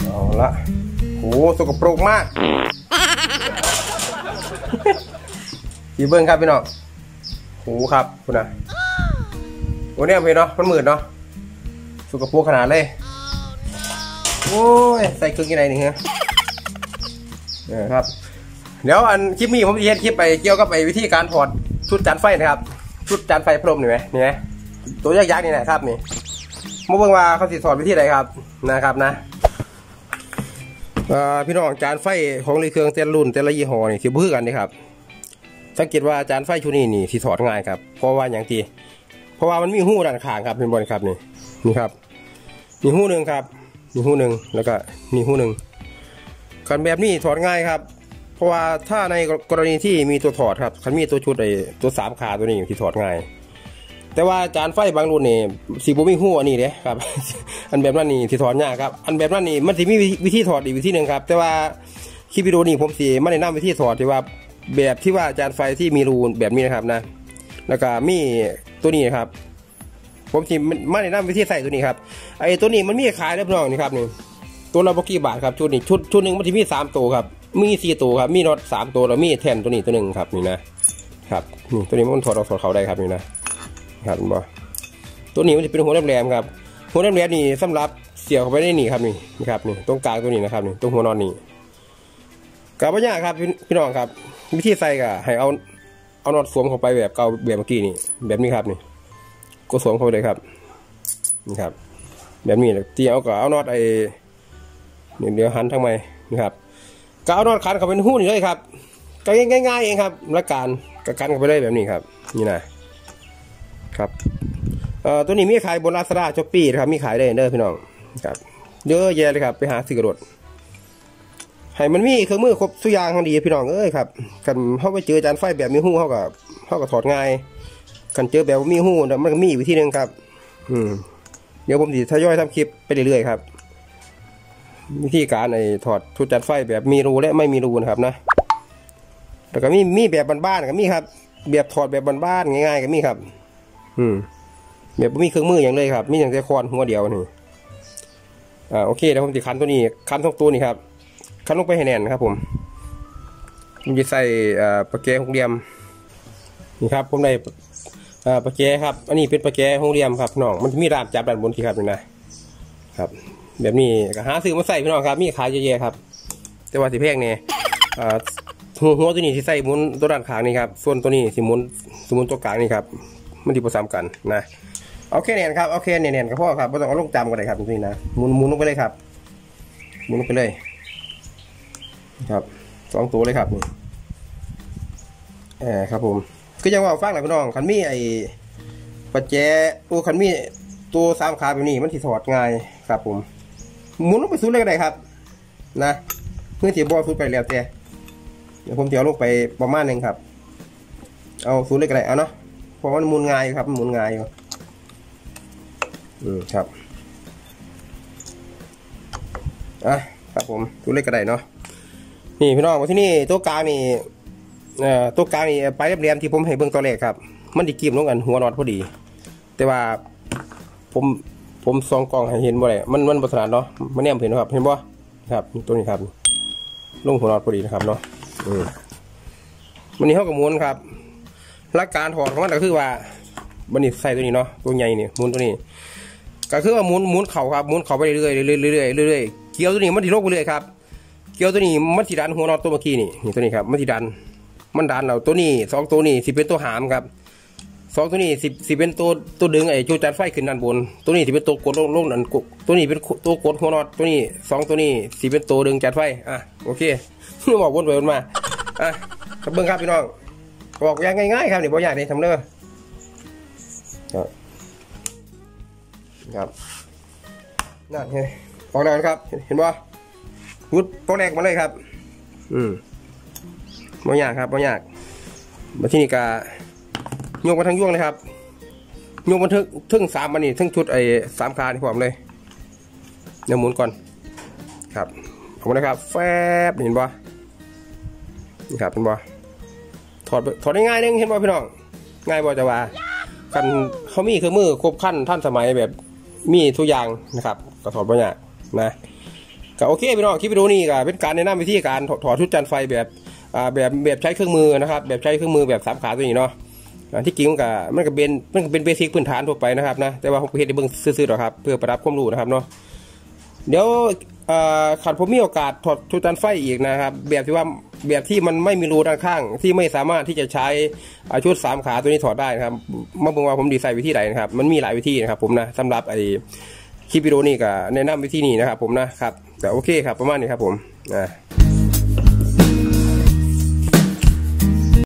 เอาละโหสกปรกมากพี่เบิ้งครับพี่น้องโหครับคุณนะโอ้เนี่ยพี่เนาะมันมืดเนาะสกปรกขนาดเลยโอ้ยใส่เครื่องยังไงนี่ฮะครับเดี๋ยวอันคลิปนี้ผมจะเฮ็ดคลิปไปเกี่ยวกับไปวิธีการถอดชุดจานไฟนะครับชุดจานไฟพรมนี่ไหมนี่ไหมตัวยักษ์นี่นะครับนี่มาเบิ่งว่าเขาสิถอดวิธีใดครับนะครับนะพี่น้องจานไฟของรีเครื่องแต่ละรุ่นแต่ละยี่ห้อนี่สิบ่คือกันนี่ครับสังเกตว่าจานไฟชุดนี้นี่สิถอดง่ายครับเพราะว่าอย่างที่เพราะว่ามันมีหูด้านข้างครับเป็นบอลครับนี่ครับมีหูหนึ่งครับมีหูหนึ่งแล้วก็มีหูหนึ่งกันแบบนี้ถอดง่ายครับเพราะว่าถ้าในกรณีที่มีตัวถอดครับคันมีตัวชุดไอ้ตัว3 ขาตัวนี้ที่ถอดง่ายแต่ว่าจานไฟบางรุ่นนี่สีบ่มีหูอันนี้เด้ครับอันแบบนั้นนี่ที่ถอดยากครับอันแบบนั้นนี่มันสิมีวิธีถอดอีกวิธีหนึ่งครับแต่ว่าคลิปวิดีโอนี้ผมสิไม่ได้นำวิธีถอดที่ว่าแบบที่ว่าจานไฟที่มีรูแบบนี้นะครับนะแล้วก็มีตัวนี้ครับผมสิไม่ได้นำวิธีใส่ตัวนี้ครับไอ้ตัวนี้มันมีขายแล้วพี่น้องนี่ครับนี่ตัวละบ่กี่บาทครับชุดนี้ชุดหนึ่งมันจะมี3 ตัวครับมี4 ตัวครับมีน็อต3 ตัวแล้วมีแท่นตัวนี้ตัวหนึ่งครับนี่นะครับนี่ตัวนี้มันถอดเขาได้ครับนี่นะครับตัวนี้มันจะเป็นหัวแหลมๆครับหัวแหลมๆนี่สำหรับเสียบเข้าไปได้นี่ครับนี่ครับนี่ตรงกลางตัวนี้นะครับนี่ตรงหัวนอนนี่กับปัญญาครับพี่น้องครับวิธีใส่ก็ให้เอาน็อตสวมเข้าไปแบบเก่าแบบเมื่อกี้นี่แบบนี้ครับนี่ก็สวมเข้าไปเลยครับนี่ครับแบบนี้ที่เอาน็อตไอ้เดี๋ยวหันทางไมนะครับก็เอาน็อตขันเข้าเป็นหู้นี่เลยครับก็ง่ายๆเองครับละกันเข้าไปเลยแบบนี้ครับนี่นะครับตัวนี้มีขายบนลาซาด้าช้อปปี้ครับมีขายได้เด้อพี่น้องครับเยอะแยะเลยครับไปหาซื้อกระโดดให้มันมีเครื่องมือครบทุกอย่างทั้งดีพี่น้องครับกันเขาไปเจอจานไฟแบบมีหู้เขาก็ถอดง่ายกันเจอแบบมีหู้มันก็มีวิธีนึงครับเดี๋ยวผมจะทยอยทำคลิปไปเรื่อยๆครับวิธีการถอดชุดจานไฟแบบมีรูและไม่มีรูนะครับนะแล้วก็มีแบบบ้านๆก็มีครับแบบถอดแบบบ้านๆง่ายๆก็มีครับแบบมีเครื่องมืออย่างเลยครับมีอย่างแต่คอนหัวเดียวนี่โอเคเดี๋ยวผมจะคันตัวนี้คันทุกตัวนี่ครับคันลงไปให้แน่นครับผมจะใส่ปะแกหกเหลี่ยมนี่ครับผมได้ปะแกครับอันนี้เป็นปะแกหกเหลี่ยมครับน้องมันมีรามจับด้านบนที่ครับนี่นะครับแบบนี้ก็หาซื้อมาใส่พี่น้องครับมีขายเยอะๆครับแต่ว่าสีแพงเนี่ยหัวตัวนี้ที่ใส่หมุนตัวด้านข้างนี่ครับส่วนตัวนี้สิหมุนตัวกลางนี่ครับมันดีผสมกันนะเอาแค่เนียนครับเอาแค่เนียนก็พอครับไม่ต้องเอาลงจำกันเลยครับนี่นะหมุนลงไปเลยครับหมุนลงไปเลยครับ2 ตัวเลยครับนี่ครับผมก็ยังว่าฟังหน่อยพี่น้องคันมีไอ้ปัจเจตัวคันมีตัว3 ขาแบบนี้มันถอดง่ายครับผมหมุนลงไปสุดเลยก็ได้ครับนะเพื่อที่บอลสุดไปแล้วแต่เดี๋ยวผมจะเอาลงไปประมาณนึงครับเอาสุดเลยก็ได้เอาเนาะเพราะมันหมุนง่ายครับหมุนง่ายอยู่ครับครับผมสุดเลยก็ได้เนาะนี่พี่น้องมาที่นี่ตัวกลางนี่ไปเรียบๆที่ผมให้เบื้องตัวแรกครับมันดีกิ่มลงกันหัวน็อตพอดีแต่ว่าผมส่องกล้องให้เห็นบ่ได้มันประสานเนาะมันแนมเห็นครับเห็นบ่ครับตัวนี้ครับลงหัวน็อตพอดีนะครับเนาะวันนี้เขากับหมุนครับหลักการถอดของมันก็คือว่าวันนี้ใส่ตัวนี้เนาะตัวใหญ่นี่หมุนตัวนี้ก็คือว่าหมุนเข่าครับหมุนเข่าไปเรื่อยเกี่ยวตัวนี้มันที่โลกไปเรื่อยครับเกี่ยวตัวนี้มันที่ดันหัวน็อตตัวเมื่อกี้นี่ตัวนี้ครับมันที่ดันเราตัวนี้2 ตัวนี้สิเป็นตัวหามครับ2 ตัวนี้สิเป็นตัวดึงไอ้จูจานไฟขึ้นด้านบนตัวนี้สิเป็นตัวกดลงนั่นตัวนี้เป็นตัวกดหัวน็อตตัวนี้2 ตัวนี้สิเป็นตัวดึงจานไฟโอเคบอกวนไปวนมาเบิ้งครับพี่น้องบอกอย่างง่ายๆครับนี่บอกอย่างนี้ทำเลยครับนั่นเห็นออกแล้วครับเห็นบ่วุดตัวแรกมาเลยครับบ่ยากครับบ่ยากมาที่นี่กาโยกมาทั้งยวงเลยครับโยกมาทึ่ง3มันนี่ทึ่งชุดไอ้3 ขาที่ผมเลยเดี๋ยวหมุนก่อนครับผมนะครับแฟบเห็นบ่นี่ครับเห็นบ่ถอดได้ง่ายนึงเห็นบ่พี่น้องง่ายบ่จะว่ากันเขามีเครื่องมือครบขั้นท่านสมัยแบบมีทุกอย่างนะครับก็ถอดบ่ยากนะก็โอเคพี่น้องคลิปวิดีโอนี้ก็เป็นการแนะนำวิธีการถอดชุดจานไฟแบบใช้เครื่องมือนะครับแบบใช้เครื่องมือแบบ3 ขาตัวนี้เนาะที่จริงมันก็เป็นเบสิกพื้นฐานทั่วไปนะครับนะแต่ว่าผมเห็นในเบื้องซื่อๆหรอกครับเพื่อประดับความรู้นะครับเนาะเดี๋ยวขัดผมมีโอกาสถอดชุดจานไฟอีกนะครับแบบที่มันไม่มีรูด้านข้างที่ไม่สามารถที่จะใช้ชุด3 ขาตัวนี้ถอดได้นะครับมาบอกว่าผมดีไซน์วิธีไหนนะครับมันมีหลายวิธีนะครับผมนะสำหรับคลิปวิดีโอนี้ก็แนะนำวิธีนี้นะครับผมนะครับแต่โอเคครับประมาณนี้ครับผม